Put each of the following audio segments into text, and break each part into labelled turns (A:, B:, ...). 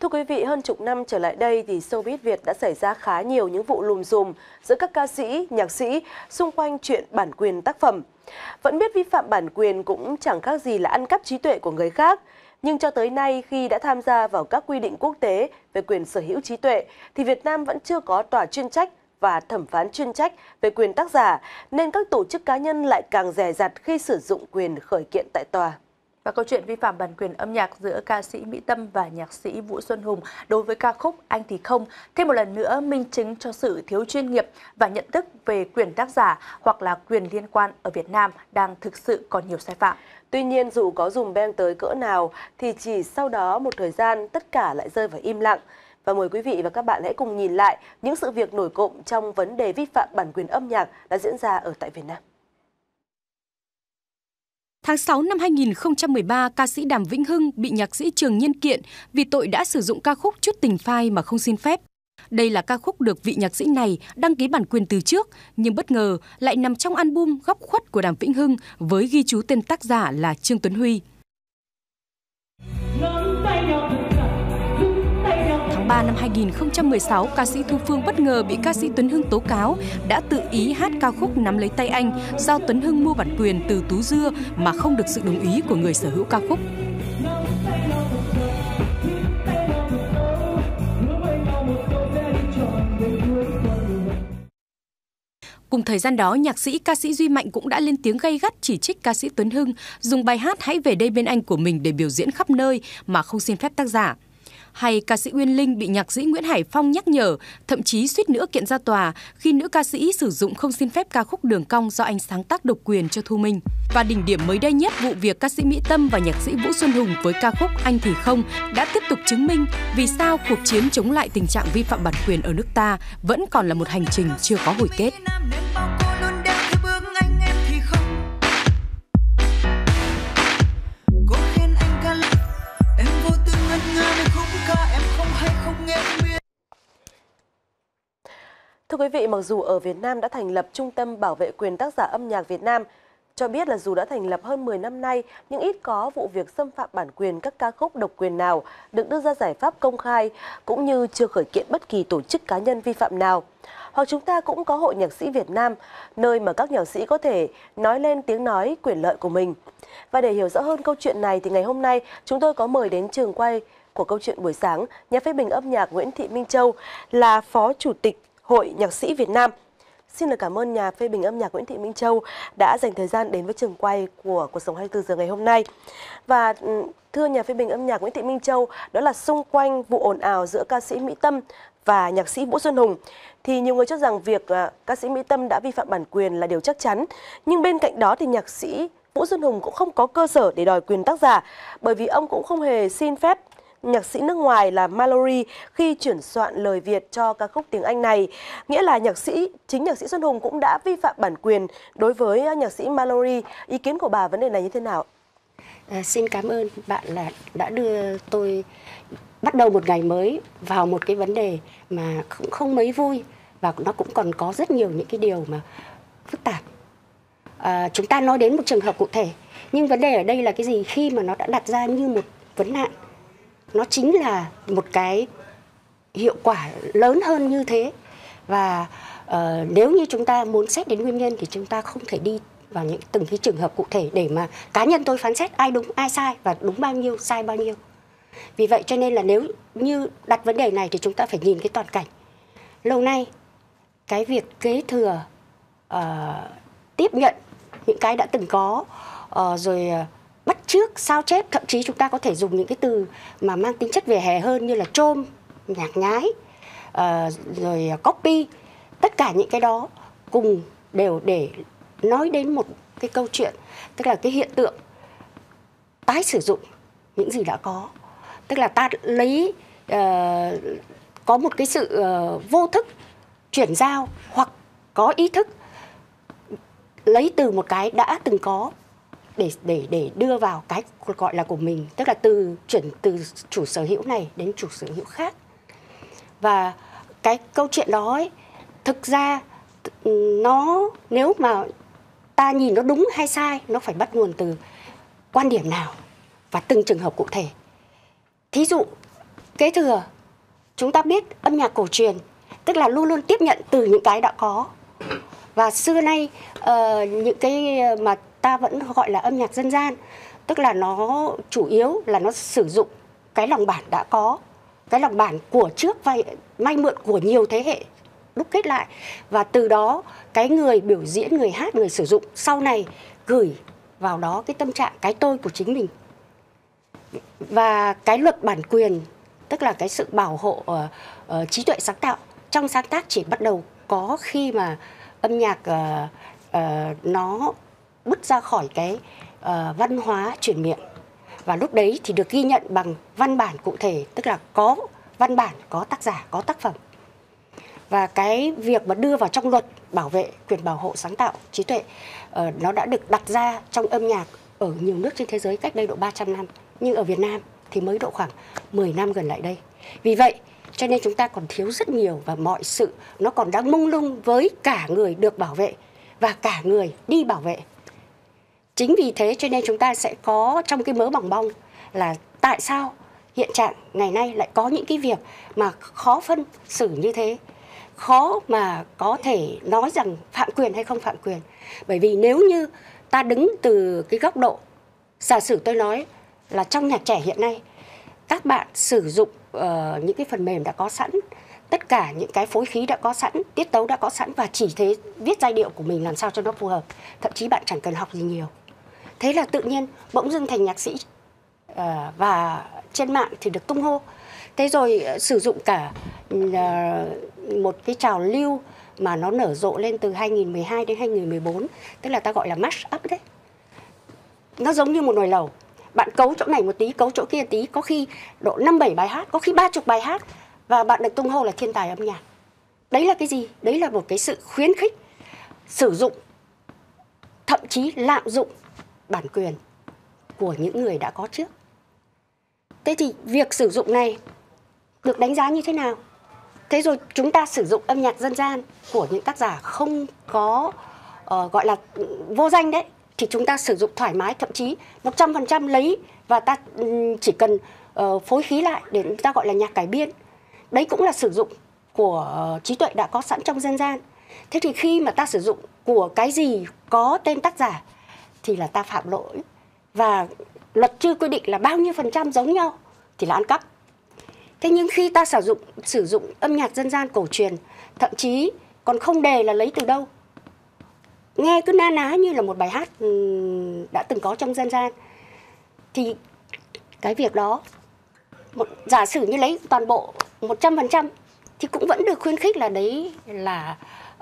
A: Thưa quý vị, hơn chục năm trở lại đây thì showbiz Việt đã xảy ra khá nhiều những vụ lùm xùm giữa các ca sĩ, nhạc sĩ xung quanh chuyện bản quyền tác phẩm. Vẫn biết vi phạm bản quyền cũng chẳng khác gì là ăn cắp trí tuệ của người khác. Nhưng cho tới nay, khi đã tham gia vào các quy định quốc tế về quyền sở hữu trí tuệ, thì Việt Nam vẫn chưa có tòa chuyên trách và thẩm phán chuyên trách về quyền tác giả, nên các tổ chức cá nhân lại càng dè dặt khi sử dụng quyền khởi kiện tại tòa.
B: Và câu chuyện vi phạm bản quyền âm nhạc giữa ca sĩ Mỹ Tâm và nhạc sĩ Vũ Xuân Hùng đối với ca khúc Anh Thì Không thêm một lần nữa minh chứng cho sự thiếu chuyên nghiệp và nhận thức về quyền tác giả hoặc là quyền liên quan ở Việt Nam đang thực sự còn nhiều sai phạm.
A: Tuy nhiên, dù có dùm beng tới cỡ nào thì chỉ sau đó một thời gian tất cả lại rơi vào im lặng. Và mời quý vị và các bạn hãy cùng nhìn lại những sự việc nổi cộm trong vấn đề vi phạm bản quyền âm nhạc đã diễn ra ở tại Việt Nam.
C: Tháng 6 năm 2013, ca sĩ Đàm Vĩnh Hưng bị nhạc sĩ Trường Nhân kiện vì tội đã sử dụng ca khúc Chút Tình Phai mà không xin phép. Đây là ca khúc được vị nhạc sĩ này đăng ký bản quyền từ trước, nhưng bất ngờ lại nằm trong album Góc Khuất của Đàm Vĩnh Hưng với ghi chú tên tác giả là Trương Tuấn Huy. Tháng 3 năm 2016, ca sĩ Thu Phương bất ngờ bị ca sĩ Tuấn Hưng tố cáo đã tự ý hát ca khúc Nắm Lấy Tay Anh do Tuấn Hưng mua bản quyền từ Tú Dưa mà không được sự đồng ý của người sở hữu ca khúc. Cùng thời gian đó, nhạc sĩ ca sĩ Duy Mạnh cũng đã lên tiếng gay gắt chỉ trích ca sĩ Tuấn Hưng dùng bài hát Hãy Về Đây Bên Anh của mình để biểu diễn khắp nơi mà không xin phép tác giả. Hay ca sĩ Uyên Linh bị nhạc sĩ Nguyễn Hải Phong nhắc nhở, thậm chí suýt nữa kiện ra tòa khi nữ ca sĩ sử dụng không xin phép ca khúc Đường Cong do anh sáng tác độc quyền cho Thu Minh. Và đỉnh điểm mới đây nhất, vụ việc ca sĩ Mỹ Tâm và nhạc sĩ Vũ Xuân Hùng với ca khúc Anh Thì Không đã tiếp tục chứng minh vì sao cuộc chiến chống lại tình trạng vi phạm bản quyền ở nước ta vẫn còn là một hành trình chưa có hồi kết.
A: Thưa quý vị, mặc dù ở Việt Nam đã thành lập Trung tâm Bảo vệ quyền tác giả âm nhạc Việt Nam, cho biết là dù đã thành lập hơn 10 năm nay, nhưng ít có vụ việc xâm phạm bản quyền các ca khúc độc quyền nào được đưa ra giải pháp công khai, cũng như chưa khởi kiện bất kỳ tổ chức cá nhân vi phạm nào. Hoặc chúng ta cũng có Hội Nhạc sĩ Việt Nam, nơi mà các nhạc sĩ có thể nói lên tiếng nói quyền lợi của mình. Và để hiểu rõ hơn câu chuyện này thì ngày hôm nay chúng tôi có mời đến trường quay của câu chuyện buổi sáng nhà phê bình âm nhạc Nguyễn Thị Minh Châu là Phó Chủ tịch Hội Nhạc sĩ Việt Nam. Xin được cảm ơn nhà phê bình âm nhạc Nguyễn Thị Minh Châu đã dành thời gian đến với trường quay của Cuộc Sống 24 giờ ngày hôm nay. Và thưa nhà phê bình âm nhạc Nguyễn Thị Minh Châu, đó là xung quanh vụ ồn ào giữa ca sĩ Mỹ Tâm và nhạc sĩ Vũ Xuân Hùng, thì nhiều người cho rằng việc ca sĩ Mỹ Tâm đã vi phạm bản quyền là điều chắc chắn. Nhưng bên cạnh đó thì nhạc sĩ Vũ Xuân Hùng cũng không có cơ sở để đòi quyền tác giả, bởi vì ông cũng không hề xin phép nhạc sĩ nước ngoài là Mallory khi chuyển soạn lời Việt cho ca khúc tiếng Anh này. Nghĩa là chính nhạc sĩ Xuân Hùng cũng đã vi phạm bản quyền đối với nhạc sĩ Mallory. Ý kiến của bà vấn đề này như thế nào?
D: Xin cảm ơn bạn là đã đưa tôi bắt đầu một ngày mới vào một cái vấn đề mà cũng không mấy vui, và nó cũng còn có rất nhiều những cái điều mà phức tạp. Chúng ta nói đến một trường hợp cụ thể, nhưng vấn đề ở đây là cái gì? Khi mà nó đã đặt ra như một vấn nạn, nó chính là một cái hiệu quả lớn hơn như thế. Và nếu như chúng ta muốn xét đến nguyên nhân thì chúng ta không thể đi vào những từng cái trường hợp cụ thể để mà cá nhân tôi phán xét ai đúng ai sai và đúng bao nhiêu, sai bao nhiêu. Vì vậy cho nên là nếu như đặt vấn đề này thì chúng ta phải nhìn cái toàn cảnh. Lâu nay cái việc kế thừa, tiếp nhận những cái đã từng có, rồi bắt chước, sao chép, thậm chí chúng ta có thể dùng những cái từ mà mang tính chất vỉa hè hơn như là chôm, nhạc nhái, rồi copy. Tất cả những cái đó cùng đều để nói đến một cái câu chuyện, tức là cái hiện tượng tái sử dụng những gì đã có. Tức là ta lấy, có một cái sự vô thức chuyển giao hoặc có ý thức lấy từ một cái đã từng có để đưa vào cái gọi là của mình, tức là chuyển từ chủ sở hữu này đến chủ sở hữu khác. Và cái câu chuyện đó ấy, thực ra nó, nếu mà ta nhìn nó đúng hay sai, nó phải bắt nguồn từ quan điểm nào và từng trường hợp cụ thể. Thí dụ kế thừa, chúng ta biết âm nhạc cổ truyền tức là luôn luôn tiếp nhận từ những cái đã có. Và xưa nay những cái mà ta vẫn gọi là âm nhạc dân gian, tức là nó chủ yếu là nó sử dụng cái lòng bản đã có, cái lòng bản của trước may mượn của nhiều thế hệ đúc kết lại, và từ đó cái người biểu diễn, người hát, người sử dụng sau này gửi vào đó cái tâm trạng, cái tôi của chính mình. Và cái luật bản quyền, tức là cái sự bảo hộ trí tuệ sáng tạo trong sáng tác chỉ bắt đầu có khi mà âm nhạc nó bứt ra khỏi cái văn hóa truyền miệng. Và lúc đấy thì được ghi nhận bằng văn bản cụ thể, tức là có văn bản, có tác giả, có tác phẩm. Và cái việc mà đưa vào trong luật bảo vệ quyền bảo hộ sáng tạo trí tuệ nó đã được đặt ra trong âm nhạc ở nhiều nước trên thế giới cách đây độ 300 năm. Nhưng ở Việt Nam thì mới độ khoảng 10 năm gần lại đây. Vì vậy cho nên chúng ta còn thiếu rất nhiều, và mọi sự nó còn đang mông lung với cả người được bảo vệ và cả người đi bảo vệ. Chính vì thế cho nên chúng ta sẽ có trong cái mớ bòng bong là tại sao hiện trạng ngày nay lại có những cái việc mà khó phân xử như thế, khó mà có thể nói rằng phạm quyền hay không phạm quyền. Bởi vì nếu như ta đứng từ cái góc độ, giả sử tôi nói là trong nhạc trẻ hiện nay, các bạn sử dụng những cái phần mềm đã có sẵn, tất cả những cái phối khí đã có sẵn, tiết tấu đã có sẵn, và chỉ thế viết giai điệu của mình làm sao cho nó phù hợp. Thậm chí bạn chẳng cần học gì nhiều. Thế là tự nhiên bỗng dưng thành nhạc sĩ, và trên mạng thì được tung hô. Thế rồi sử dụng cả một cái trào lưu mà nó nở rộ lên từ 2012 đến 2014, tức là ta gọi là mash up đấy. Nó giống như một nồi lẩu. Bạn cấu chỗ này một tí, cấu chỗ kia tí, có khi độ 5-7 bài hát, có khi 30 bài hát, và bạn được tung hô là thiên tài âm nhạc. Đấy là cái gì? Đấy là một cái sự khuyến khích sử dụng, thậm chí lạm dụng bản quyền của những người đã có trước. Thế thì việc sử dụng này được đánh giá như thế nào? Thế rồi chúng ta sử dụng âm nhạc dân gian của những tác giả không có gọi là vô danh đấy, thì chúng ta sử dụng thoải mái, thậm chí 100% lấy, và ta chỉ cần phối khí lại để người ta gọi là nhạc cải biên. Đấy cũng là sử dụng của trí tuệ đã có sẵn trong dân gian. Thế thì khi mà ta sử dụng của cái gì có tên tác giả thì là ta phạm lỗi, và luật chưa quy định là bao nhiêu % giống nhau thì là ăn cắp. Thế nhưng khi ta sử dụng âm nhạc dân gian cổ truyền, thậm chí còn không đề là lấy từ đâu, nghe cứ na ná như là một bài hát đã từng có trong dân gian, thì cái việc đó giả sử như lấy toàn bộ 100% thì cũng vẫn được khuyến khích là đấy là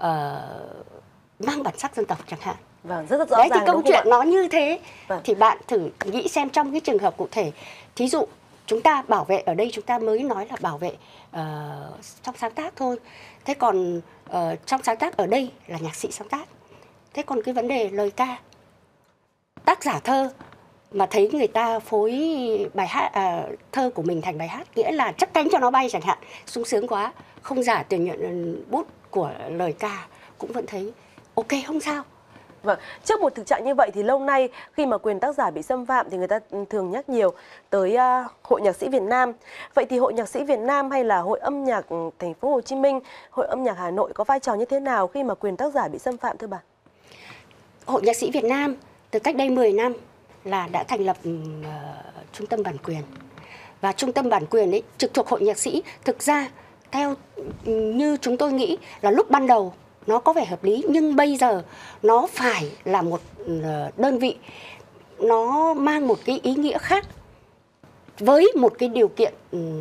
D: mang bản sắc dân tộc chẳng hạn.
A: Vâng, rất rõ
D: đấy,
A: ràng.
D: Thì câu chuyện nó như thế.
A: Vâng.
D: Thì bạn thử nghĩ xem trong cái trường hợp cụ thể, thí dụ chúng ta bảo vệ ở đây, chúng ta mới nói là bảo vệ trong sáng tác thôi. Thế còn trong sáng tác ở đây là nhạc sĩ sáng tác. Thế còn cái vấn đề lời ca, tác giả thơ mà thấy người ta phối bài hát thơ của mình thành bài hát, nghĩa là chắc cánh cho nó bay chẳng hạn, sung sướng quá, không giả tuyển nhuận bút của lời ca cũng vẫn thấy ok, không sao.
A: Vâng, trước một thực trạng như vậy thì lâu nay khi mà quyền tác giả bị xâm phạm thì người ta thường nhắc nhiều tới Hội Nhạc sĩ Việt Nam. Vậy thì Hội Nhạc sĩ Việt Nam hay là Hội Âm nhạc Thành phố Hồ Chí Minh, Hội Âm nhạc Hà Nội có vai trò như thế nào khi mà quyền tác giả bị xâm phạm thưa bà?
D: Hội Nhạc sĩ Việt Nam từ cách đây 10 năm là đã thành lập trung tâm bản quyền. Và trung tâm bản quyền ấy trực thuộc Hội Nhạc sĩ, thực ra theo như chúng tôi nghĩ là lúc ban đầu nó có vẻ hợp lý, nhưng bây giờ nó phải là một đơn vị, nó mang một cái ý nghĩa khác, với một cái điều kiện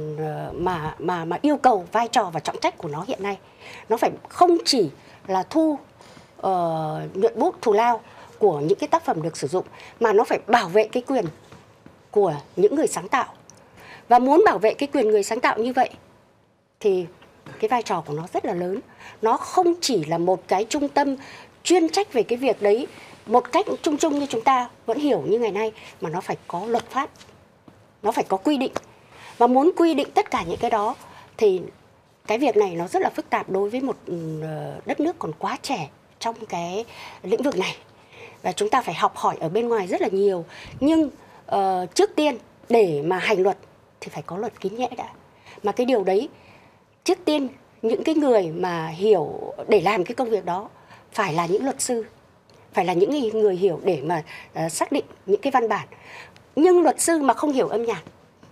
D: mà yêu cầu vai trò và trọng trách của nó hiện nay. Nó phải không chỉ là thu nhuận bút thù lao của những cái tác phẩm được sử dụng, mà nó phải bảo vệ cái quyền của những người sáng tạo. Và muốn bảo vệ cái quyền người sáng tạo như vậy thì cái vai trò của nó rất là lớn. Nó không chỉ là một cái trung tâm chuyên trách về cái việc đấy một cách chung chung như chúng ta vẫn hiểu như ngày nay, mà nó phải có luật pháp, nó phải có quy định. Và muốn quy định tất cả những cái đó thì cái việc này nó rất là phức tạp đối với một đất nước còn quá trẻ trong cái lĩnh vực này. Và chúng ta phải học hỏi ở bên ngoài rất là nhiều. Nhưng trước tiên để mà hành luật thì phải có luật kín nhẽ đã. Mà cái điều đấy, trước tiên những cái người mà hiểu để làm cái công việc đó phải là những luật sư, phải là những người hiểu để mà xác định những cái văn bản. Nhưng luật sư mà không hiểu âm nhạc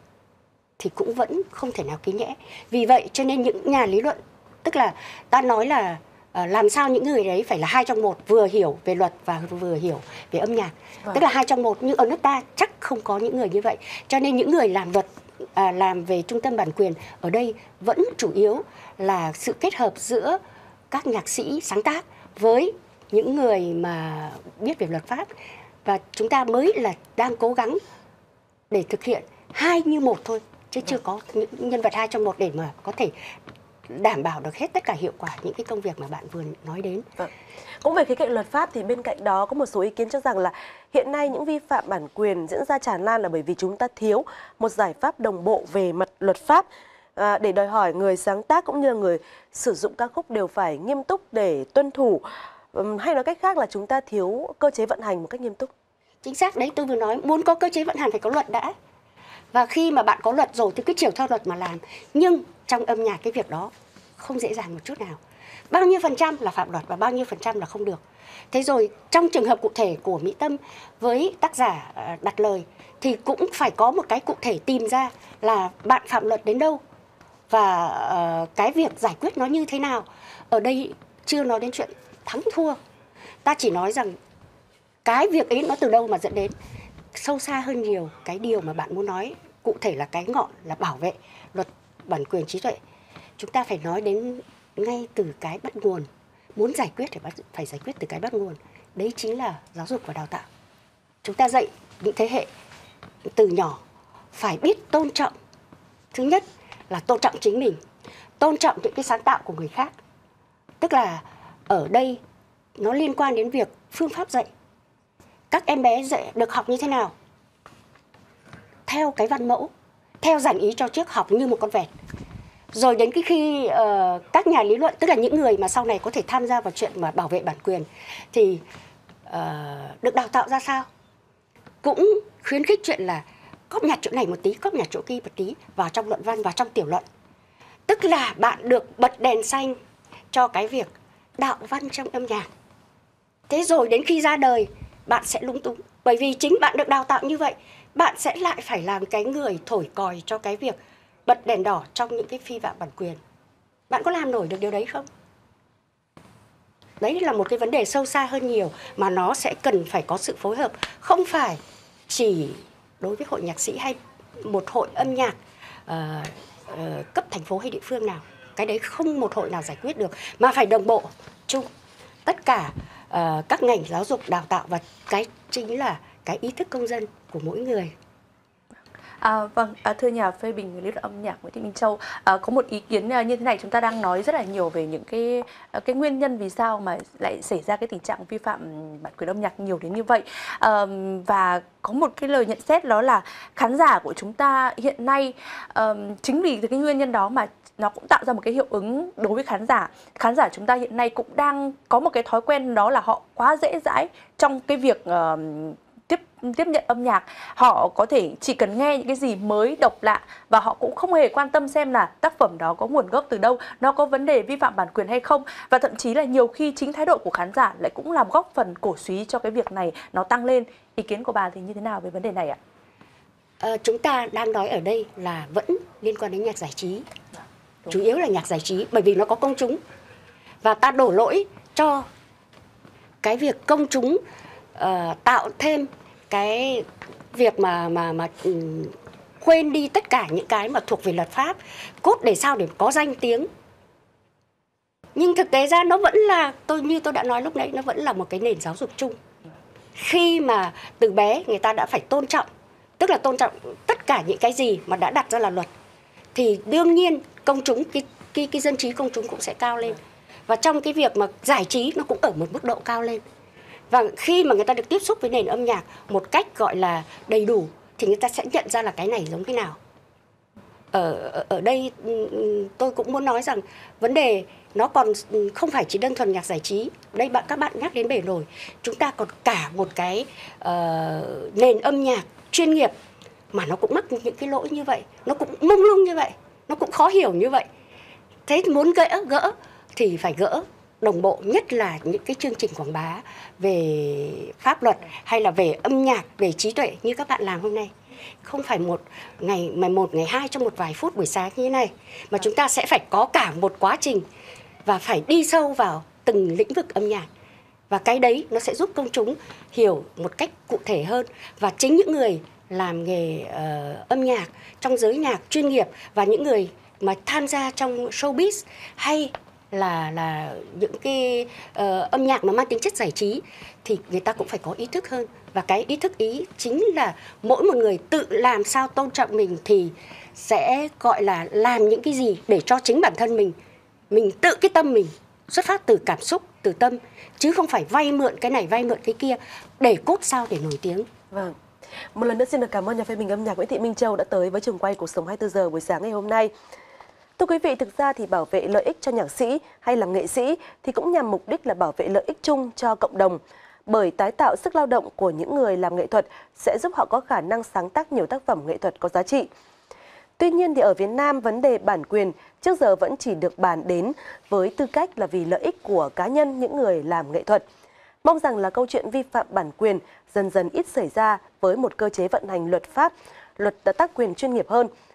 D: thì cũng vẫn không thể nào ký nhẽ. Vì vậy cho nên những nhà lý luận, tức là ta nói là làm sao những người đấy phải là 2 trong 1, vừa hiểu về luật và vừa hiểu về âm nhạc. Tức là 2 trong 1, nhưng ở nước ta chắc không có những người như vậy. Cho nên những người làm luật, làm về trung tâm bản quyền ở đây vẫn chủ yếu là sự kết hợp giữa các nhạc sĩ sáng tác với những người mà biết về luật pháp. Và chúng ta mới là đang cố gắng để thực hiện 2 như 1 thôi, chứ chưa có những nhân vật 2 trong 1 để mà có thể đảm bảo được hết tất cả hiệu quả những cái công việc mà bạn vừa nói đến.
A: Cũng về khía cạnh luật pháp thì bên cạnh đó có một số ý kiến cho rằng là hiện nay những vi phạm bản quyền diễn ra tràn lan là bởi vì chúng ta thiếu một giải pháp đồng bộ về mặt luật pháp, để đòi hỏi người sáng tác cũng như là người sử dụng ca khúc đều phải nghiêm túc để tuân thủ, hay nói cách khác là chúng ta thiếu cơ chế vận hành một cách nghiêm túc.
D: Chính xác đấy, tôi vừa nói muốn có cơ chế vận hành phải có luật đã. Và khi mà bạn có luật rồi thì cứ chiều theo luật mà làm. Nhưng trong âm nhạc cái việc đó không dễ dàng một chút nào. Bao nhiêu % là phạm luật và bao nhiêu % là không được. Thế rồi trong trường hợp cụ thể của Mỹ Tâm với tác giả đặt lời thì cũng phải có một cái cụ thể tìm ra là bạn phạm luật đến đâu và cái việc giải quyết nó như thế nào. Ở đây chưa nói đến chuyện thắng thua. Ta chỉ nói rằng cái việc ấy nó từ đâu mà dẫn đến. Sâu xa hơn nhiều cái điều mà bạn muốn nói, cụ thể là cái ngọn là bảo vệ luật bản quyền trí tuệ. Chúng ta phải nói đến ngay từ cái bắt nguồn. Muốn giải quyết thì phải giải quyết từ cái bắt nguồn. Đấy chính là giáo dục và đào tạo. Chúng ta dạy những thế hệ từ nhỏ phải biết tôn trọng. Thứ nhất là tôn trọng chính mình, tôn trọng những cái sáng tạo của người khác. Tức là ở đây nó liên quan đến việc phương pháp dạy. Các em bé dạy được học như thế nào? Theo cái văn mẫu, theo dàn ý cho trước, học như một con vẹt. Rồi đến cái khi các nhà lý luận, tức là những người mà sau này có thể tham gia vào chuyện mà bảo vệ bản quyền thì được đào tạo ra sao? Cũng khuyến khích chuyện là cóp nhặt chỗ này một tí, cóp nhặt chỗ kia một tí vào trong luận văn, vào trong tiểu luận. Tức là bạn được bật đèn xanh cho cái việc đạo văn trong âm nhạc. Thế rồi đến khi ra đời bạn sẽ lúng túng. Bởi vì chính bạn được đào tạo như vậy, bạn sẽ lại phải làm cái người thổi còi cho cái việc bật đèn đỏ trong những cái vi phạm bản quyền. Bạn có làm nổi được điều đấy không? Đấy là một cái vấn đề sâu xa hơn nhiều mà nó sẽ cần phải có sự phối hợp. Không phải chỉ đối với hội nhạc sĩ hay một hội âm nhạc cấp thành phố hay địa phương nào. Cái đấy không một hội nào giải quyết được, mà phải đồng bộ chung tất cả các ngành giáo dục đào tạo, và cái chính là cái ý thức công dân của mỗi người.
B: Vâng, thưa nhà phê bình lý luận âm nhạc Nguyễn Thị Minh Châu, có một ý kiến như thế này. Chúng ta đang nói rất là nhiều về những cái nguyên nhân vì sao mà lại xảy ra cái tình trạng vi phạm bản quyền âm nhạc nhiều đến như vậy, và có một cái lời nhận xét đó là khán giả của chúng ta hiện nay chính vì cái nguyên nhân đó mà nó cũng tạo ra một cái hiệu ứng đối với khán giả. Khán giả chúng ta hiện nay cũng đang có một cái thói quen, đó là họ quá dễ dãi trong cái việc tiếp nhận âm nhạc. Họ có thể chỉ cần nghe những cái gì mới độc lạ và họ cũng không hề quan tâm xem là tác phẩm đó có nguồn gốc từ đâu, nó có vấn đề vi phạm bản quyền hay không. Và thậm chí là nhiều khi chính thái độ của khán giả lại cũng làm góp phần cổ suý cho cái việc này nó tăng lên. Ý kiến của bà thì như thế nào về vấn đề này ạ?
D: Chúng ta đang nói ở đây là vẫn liên quan đến nhạc giải trí. Chủ yếu là nhạc giải trí, bởi vì nó có công chúng. Và ta đổ lỗi cho cái việc công chúng tạo thêm cái việc mà quên đi tất cả những cái mà thuộc về luật pháp, cốt để sao để có danh tiếng. Nhưng thực tế ra nó vẫn là, như tôi đã nói lúc nãy, nó vẫn là một cái nền giáo dục chung. Khi mà từ bé người ta đã phải tôn trọng, tức là tôn trọng tất cả những cái gì mà đã đặt ra là luật, thì đương nhiên công chúng, cái dân trí công chúng cũng sẽ cao lên. Và trong cái việc mà giải trí nó cũng ở một mức độ cao lên. Và khi mà người ta được tiếp xúc với nền âm nhạc một cách gọi là đầy đủ thì người ta sẽ nhận ra là cái này giống cái nào. Ở đây tôi cũng muốn nói rằng vấn đề nó còn không phải chỉ đơn thuần nhạc giải trí. Đây các bạn nhắc đến bể nổi, chúng ta còn cả một cái nền âm nhạc chuyên nghiệp mà nó cũng mắc những cái lỗi như vậy, nó cũng mông lung như vậy. nó cũng khó hiểu như vậy. Thế muốn gỡ thì phải gỡ đồng bộ, nhất là những cái chương trình quảng bá về pháp luật hay là về âm nhạc, về trí tuệ như các bạn làm hôm nay. Không phải một ngày hai trong một vài phút buổi sáng như thế này, mà chúng ta sẽ phải có cả một quá trình và phải đi sâu vào từng lĩnh vực âm nhạc. Và cái đấy nó sẽ giúp công chúng hiểu một cách cụ thể hơn. Và chính những người làm nghề âm nhạc trong giới nhạc chuyên nghiệp và những người mà tham gia trong showbiz hay là những cái âm nhạc mà mang tính chất giải trí thì người ta cũng phải có ý thức hơn. Và cái ý thức ý chính là mỗi một người tự làm sao tôn trọng mình thì sẽ gọi là làm những cái gì để cho chính bản thân mình tự cái tâm mình xuất phát từ cảm xúc, từ tâm, chứ không phải vay mượn cái này, vay mượn cái kia để cốt sao để nổi tiếng.
A: Vâng. Một lần nữa xin được cảm ơn nhà phê bình âm nhạc Nguyễn Thị Minh Châu đã tới với trường quay Cuộc Sống 24 giờ buổi sáng ngày hôm nay. Thưa quý vị, thực ra thì bảo vệ lợi ích cho nhạc sĩ hay là nghệ sĩ thì cũng nhằm mục đích là bảo vệ lợi ích chung cho cộng đồng. Bởi tái tạo sức lao động của những người làm nghệ thuật sẽ giúp họ có khả năng sáng tác nhiều tác phẩm nghệ thuật có giá trị. Tuy nhiên thì ở Việt Nam, vấn đề bản quyền trước giờ vẫn chỉ được bàn đến với tư cách là vì lợi ích của cá nhân những người làm nghệ thuật. Mong rằng là câu chuyện vi phạm bản quyền dần dần ít xảy ra với một cơ chế vận hành luật pháp, luật tác quyền chuyên nghiệp hơn.